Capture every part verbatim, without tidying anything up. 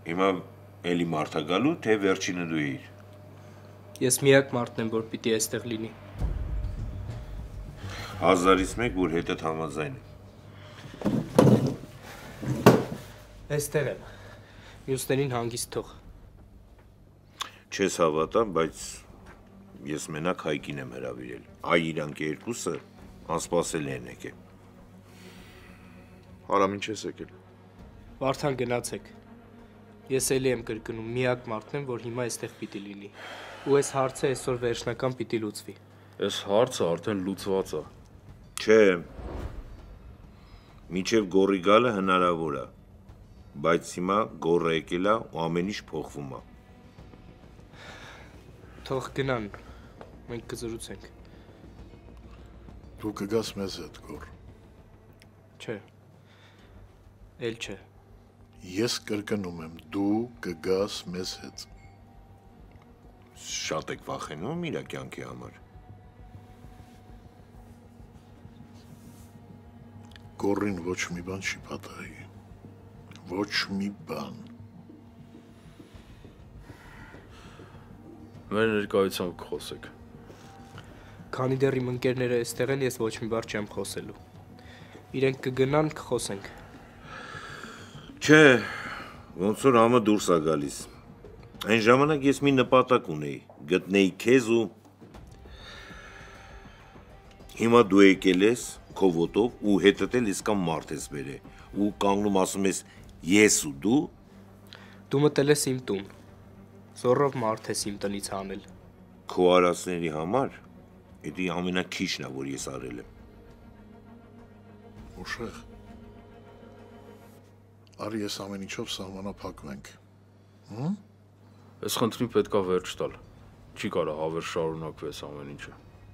Հիմա էլի մարդա գալու, թե վերջինը դու էիր։ Ես միակ մարդն եմ, որ պիտի այստեղ լինի։ Հազարից մեկ, որ հետդ համաձայն է։ Այստեղ եմ։ Մյուսներին հանգիստ թող։ Չես հավատա, բայց ես մենակ Հայկին եմ հրավիրել։ Այ իրանք երկուսը անսպասել են եկել։ Հարամ ինչ ես եկել։ Վարդան գնացեք։ Ես էլի եմ կրկնում, միակ մարդն եմ, որ հիմա այստեղ պիտի լինի։ Ու այս հարցը այսօր վերջնական պիտի լուծվի։ Այս հարցը արդեն լուծված է։ Չէ։ Մինչև գորի գալը հնարավոր է, բայց հիմա գորը եկել է ու ամեն ինչ փոխվում է։ Թող գնան, մենք կզրուցենք։ Դու կգաս մեզ հետ, գոր։ Չէ։ Էլ չէ։ Ես կրկնում եմ, դու կգաս մեզ հետ։ Շատ եք վախենում իրա կյանքի համար։ Գորին ոչ մի բան չի պատահի։ Ոչ մի բան։ Մեր ներկայությամբ կխոսեք։ Քանի դեռ իմ ընկերները այստեղ են, ես ոչ մի բառ չեմ խոսելու։ Իրենք կգնան, կխոսենք։ Չէ, ոնց որ համը դուրս է գալիս։ Այն ժամանակ ես մի նպատակ ունեի, գտնեի քեզ ու հիմա դու եկել ես քո ոտով ու հետդ էլ իսկան մարդ ես բերել ու կանգնում ասում ես ես ու դու Դու մտել ես իմ տուն։ Զորով մարդ ես իմ տնից հանել։ Քո արածների համար դա ամենաքիչն է, որ ես արել եմ։ Ուշեղ։ Արի ես ամեն ինչով սահմանափակվենք։ Հմ? Այս խնդրին պետքա վերջ տալ։ Չի կարող հավերժ շարունակվի այս ամեն ինչը։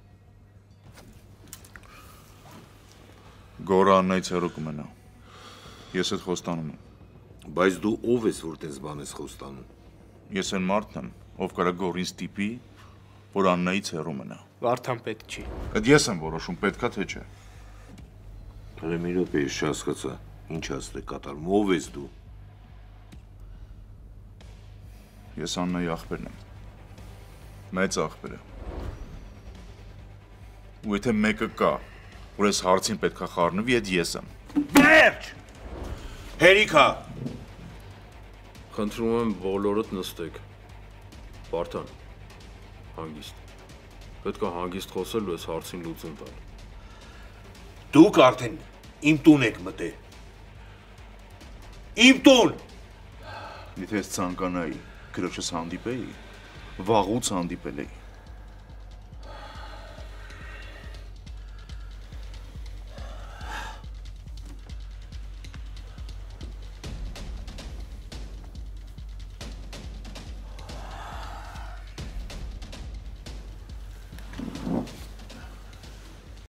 Գորը Աննայից հեռու կմնա։ Ես այդ խոստանում եմ։ Բայց դու ով ես, որ տես բան ես խոստանում։ Ես այն մարդն եմ, ով կարա գորին ստիպի, որ Աննայից հեռու մնա։ Վարդան պետք չի։ Այդ ես եմ որոշում, պետքա թե չէ։ Հələ մի րոպե, ես չհասկացա, ինչ ասել եք կատարում, ով ես դու։ Ես Աննայի աղբերն եմ։ Մեծ աղբերը։ Ու եթե մեկը կա, որ այս հարցին պետքա խառնվի, այդ ես եմ։ Վերջ։ Հերիքա։ Խնդրում եմ բոլորդ նստեք։ Վարդան, հանգիստ։ Պետքա հանգիստ խոսել ու այս հարցին լուծում տալ։ Դուք արդեն իմ տուն եք մտել։ Իմ տուն։ Եթե ես ցանկանայի, քրոջս հանդիպեի, վաղուց հանդիպել էի։